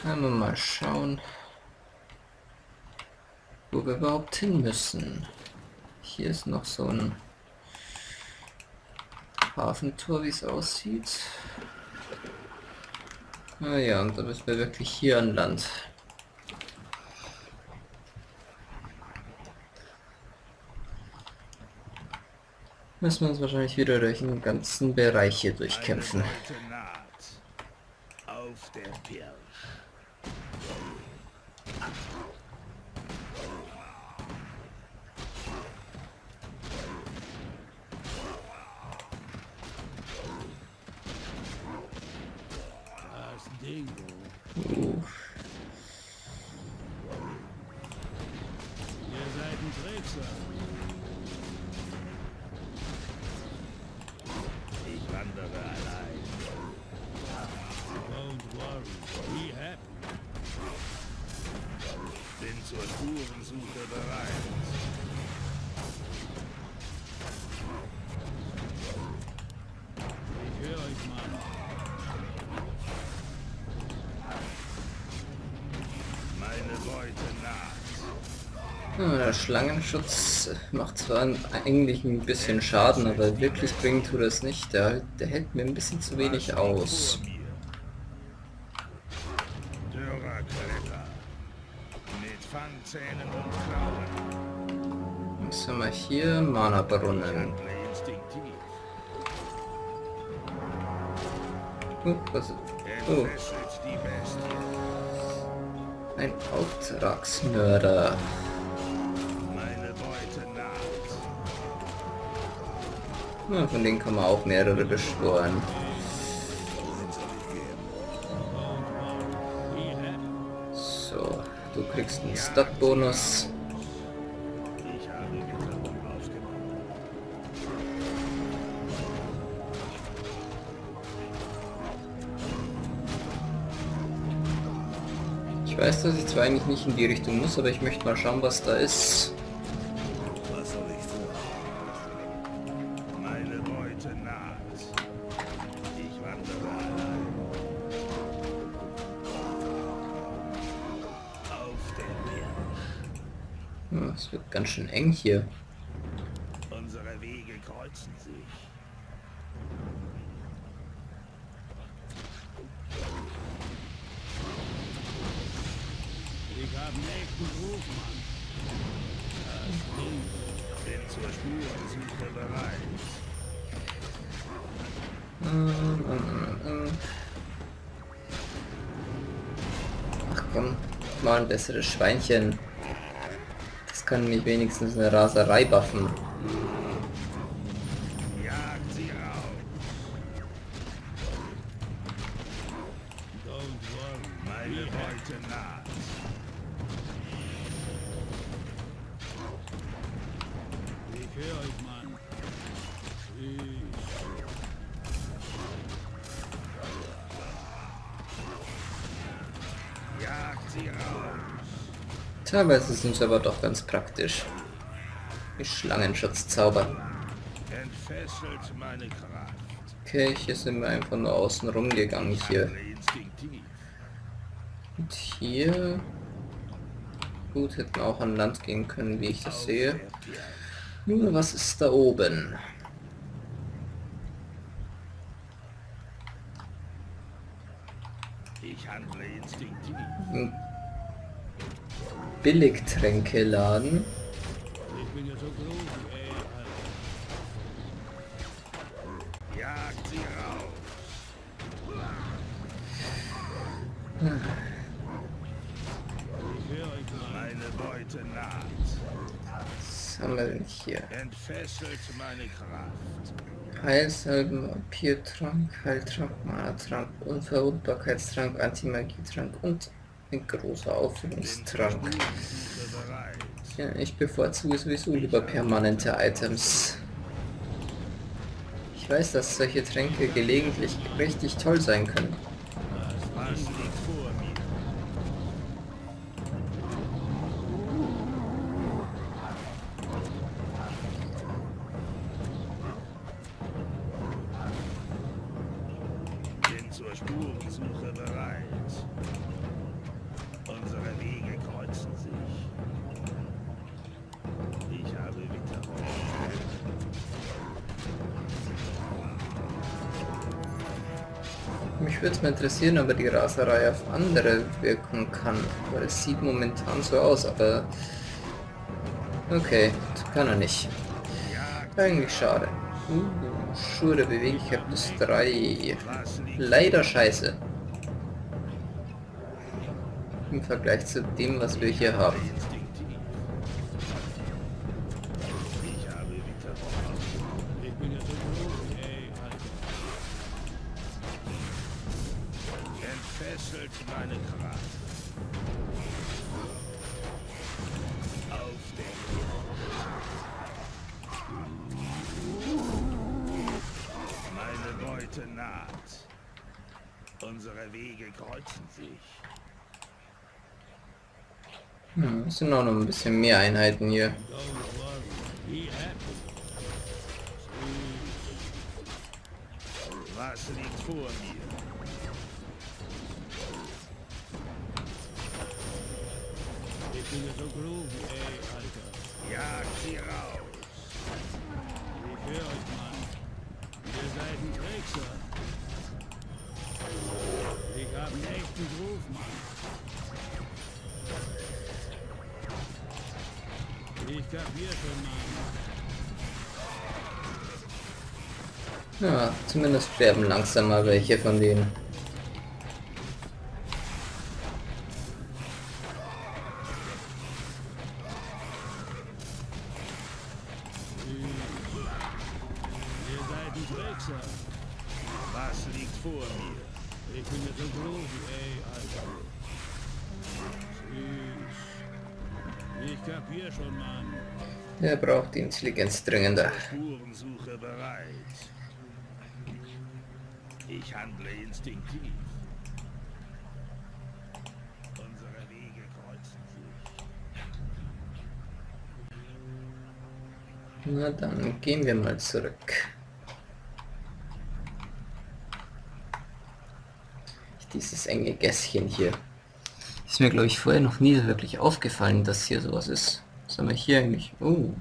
Können wir mal schauen, wo wir überhaupt hin müssen. Hier ist noch so ein Hafentor, wie es aussieht. Ah ja, und dann müssen wir wirklich hier an Land. Müssen wir uns wahrscheinlich wieder durch den ganzen Bereich hier durchkämpfen. Auf der Pirsch. Das Dingo. Ihr seid ein Trickser. Ich wandere allein. Don't worry, be happy. Bin zur Spurensuche bereit. Ich höre euch, Mann. Meine Beute naht. Der Schlangenschutz macht zwar eigentlich ein bisschen Schaden, aber wirklich bringen tut es nicht. Der hält mir ein bisschen zu wenig aus. Dürrer-Kletter. Mit Fangzähnen und Klauen. Was haben wir hier? Mana-Brunnen. Instinktiv. Was? Oh, Entfesselt die Bestie. ein Auftragsmörder. Meine Beute naht. Ja, von denen kann man auch mehrere beschworen. So, du kriegst einen Stat-Bonus. Ich habe Getrauen aufgenommen. Ich weiß, dass ich zwar eigentlich nicht in die Richtung muss, aber ich möchte mal schauen, was da ist. Was soll ich tun? Meine Beute naht. Ich wandere allein. Auf der Pirsch. Es wird ganz schön eng hier. Unsere Wege kreuzen sich. Ich habe einen echten Ruf, Mann. Das Ding. Bin zur Spurensuche bereit. Ach komm, mal ein besseres Schweinchen. Das kann mich wenigstens eine Raserei buffen. Jagt sie raus. Don't worry. Meine Beute naht. Ich höre euch, Mann. Jagt sie raus. Teilweise sind sie aber doch ganz praktisch. Die Schlangenschutzzauber. Entfesselt meine Kraft. Okay, hier sind wir einfach nur außen rumgegangen hier. Instinktiv. Und hier... Gut, hätten auch an Land gehen können, wie ich das sehe. Nur, was ist da oben? Ich handle instinktiv. Ein Billigtränkeladen. Ich bin ja so groß, ey. Jagt sie raus. Ich höre euch, Mann. Meine Beute naht. Was haben wir denn hier? Entfesselt meine Kraft. Heilsalben, Vampirtrank, Heiltrank, Mana-Trank, Unverwundbarkeitstrank, Antimagietrank und ein großer Auffüllungstrank. Spurensuche bereit. Ja, ich bevorzuge sowieso lieber permanente Items. Ich weiß, dass solche Tränke gelegentlich richtig toll sein können. Was liegt vor mir? Bin zur Spurensuche bereit. Mich würde es mal interessieren, ob er die Raserei auf andere wirken kann, weil es sieht momentan so aus, aber okay, das kann er nicht. Eigentlich schade. Schure Beweglichkeit plus 3. Leider scheiße. Im Vergleich zu dem, was wir hier haben. Entfesselt meine Kraft. Auf der Meine Beute naht. Unsere Wege kreuzen sich. Es sind auch noch ein bisschen mehr Einheiten hier. Was liegt vor mir? Ich bin so groovy, ey, Alter. Jagt sie raus. Ich höre euch, Mann. Ihr seid ein Trickser. Ich hab einen echten Groove, Mann. Ich kapier schon, Mann. Ja, zumindest sterben langsam mal welche von denen. Ihr seid ein Trickser. Was liegt vor mir? Ich bin ja so groovy, ey, Alter. Süß. Ich kapier schon, Mann. Der braucht die Intelligenz dringender. Spurensuche bereit. Ich handle instinktiv. Unsere Wege kreuzen sich. Na dann gehen wir mal zurück. Dieses enge Gässchen hier. Ist mir, glaube ich, vorher noch nie wirklich aufgefallen, dass hier sowas ist. Was haben wir hier eigentlich? Oh.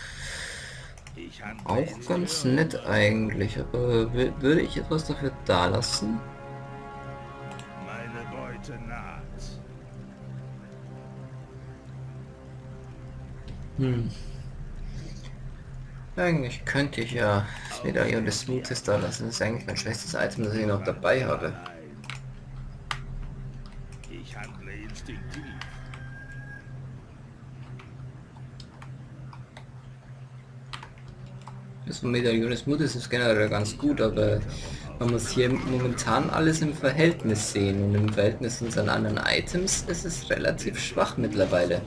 Auch ganz nett eigentlich, aber würde ich etwas dafür da lassen? Meine Beute naht. Eigentlich könnte ich ja das Medaillon des Mutes da lassen. Das ist eigentlich mein schwächstes Item, das ich noch dabei habe. Ich handle instinktiv. Das Medaillon des Mutes ist generell ganz gut, aber man muss hier momentan alles im Verhältnis sehen. Und im Verhältnis zu unseren anderen Items ist es relativ schwach mittlerweile.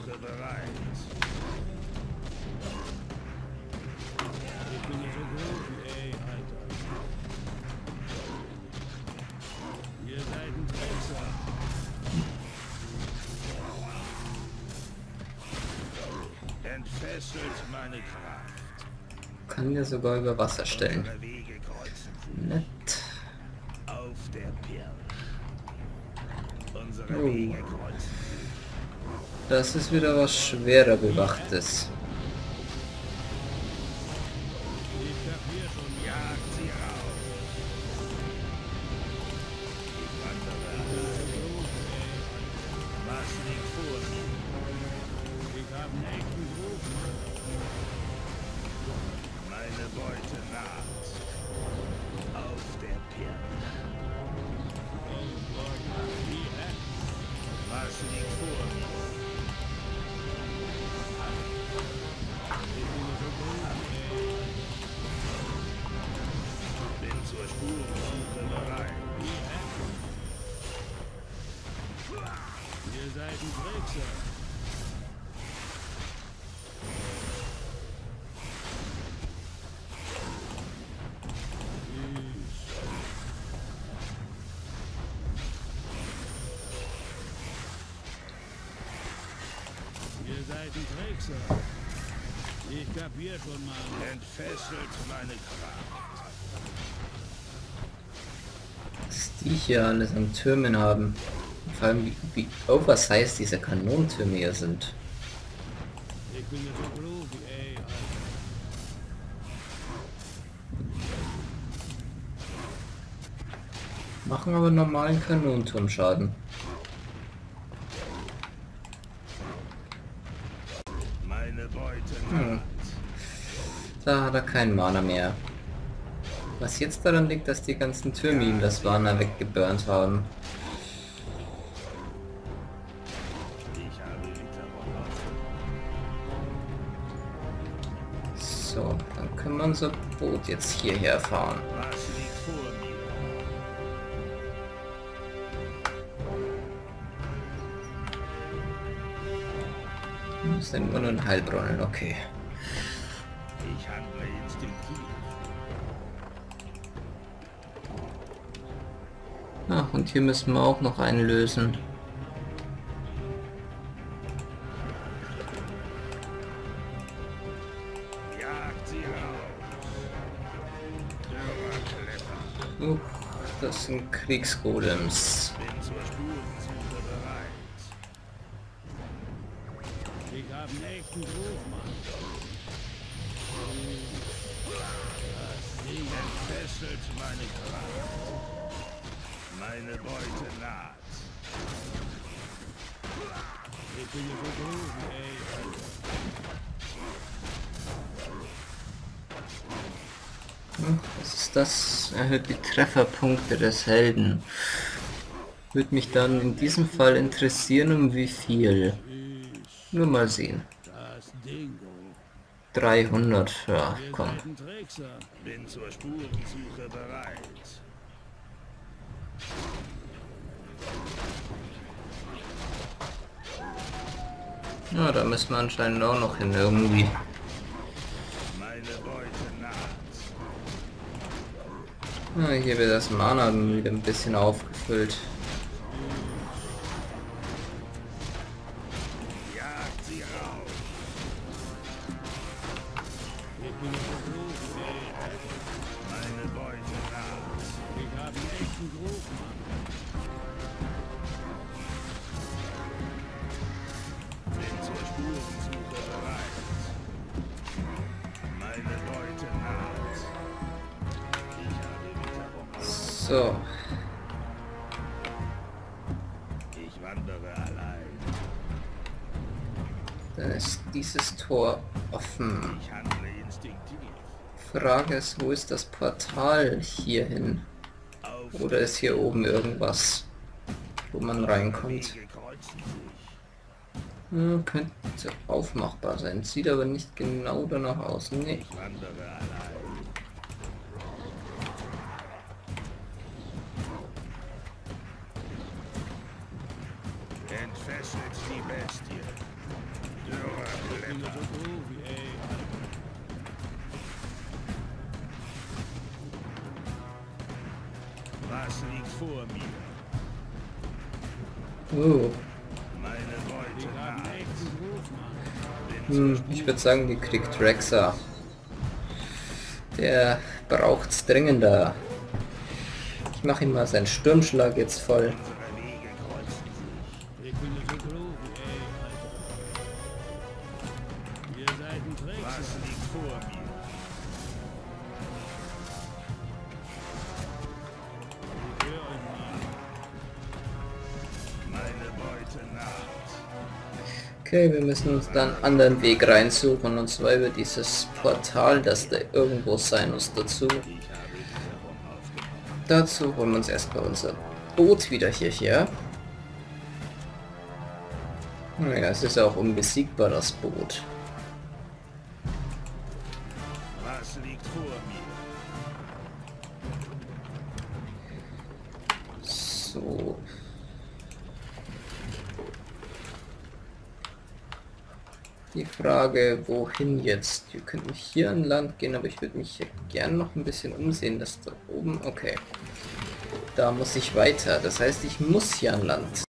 Entfesselt meine Kraft. Kann ja sogar über Wasser stellen. Unsere Wege kreuzen sich. Nett. Auf der Pirsch. Unsere Oh. Wege kreuzen. Das ist wieder was schwerer bewachtes. Ich kapier schon. Jagt sie raus. Ich wandere. Was liegt vor mir? Ich hab einen echten Groove. Meine Beute naht. Auf der Pirsch. Was liegt vor mir? Bin zur Spurensuche bereit. Ihr seid ein Trickser. Ihr seid ein Trickser. Ich kapier schon mal. Entfesselt meine Kraft. Was die hier alles an Türmen haben. Vor allem wie oversized diese Kanonentürme hier sind. Ich bin ja so groovy, ey, Alter. Machen aber normalen Kanonenturmschaden. Meine Beute. Da hat er keinen Mana mehr. Was jetzt daran liegt, dass die ganzen Türme ihm das Mana weggeburnt haben. So, dann können wir unser Boot jetzt hierher fahren. Was liegt vor mir? Das sind nur ein Heilbrunnen, okay. Ich handle instinktiv. Ach, und hier müssen wir auch noch einen lösen. Jagt sie raus. Das sind Kriegsgolems. Bin zur Spurensuche bereit. Ich habe einen echten Ruf, Mann. Das Ding entfesselt meine Kraft. Meine Beute naht. Ich bin hier so groovy, ey, Alter. Was ist das? Erhöht die Trefferpunkte des Helden. Würde mich dann in diesem Fall interessieren, um wie viel. Nur mal sehen. Das Dingo. 300, ja, Ihr komm. seid ein Trickser. Bin zur Spurensuche bereit. Ja, da müssen wir anscheinend auch noch hin irgendwie. Meine Beute naht. Ja, hier wird das Mana wieder ein bisschen aufgefüllt. Jagt sie raus. Ich bin hier so groovy, ey, Alter. Meine Beute naht. Ich habe einen echten Groove, Mann. Bin zur Spurensuche bereit. Meine Beute naht. Ich habe Witterung. So, Ich wandere allein. dann ist dieses Tor offen. Ich handle instinktiv. Frage ist, wo ist das Portal hierhin? Auf Oder ist hier oben irgendwas, wo man reinkommt? Wege kreuzen sich. Ja, könnte aufmachbar sein. Sieht aber nicht genau danach aus. Nee. Ich wandere allein. Entfesselt die Bestie. Dürrer Klepper. Was liegt vor mir? Oh. Meine Beute naht. Ich würde sagen, die kriegt Rexa. Der braucht's dringender. Ich mache ihm mal seinen Sturmschlag jetzt voll. Unsere Wege kreuzen sich. Ich bin so groovy, ey, Alter. Ihr seid ein Trickser. Was liegt vor mir? Ich höre euch mal. Meine Beute naht. Okay, wir müssen uns dann einen anderen Weg reinsuchen, und zwar über dieses Portal, das da irgendwo sein muss dazu. Ich habe Witterung aufgenommen. Dazu holen wir uns erstmal unser Boot wieder hierher. Naja, es ist ja auch unbesiegbar, das Boot. Was liegt vor mir? So. Die Frage, wohin jetzt? Wir könnten hier an Land gehen, aber ich würde mich hier gern noch ein bisschen umsehen. Das da oben, okay. Da muss ich weiter. Das heißt, ich muss hier an Land.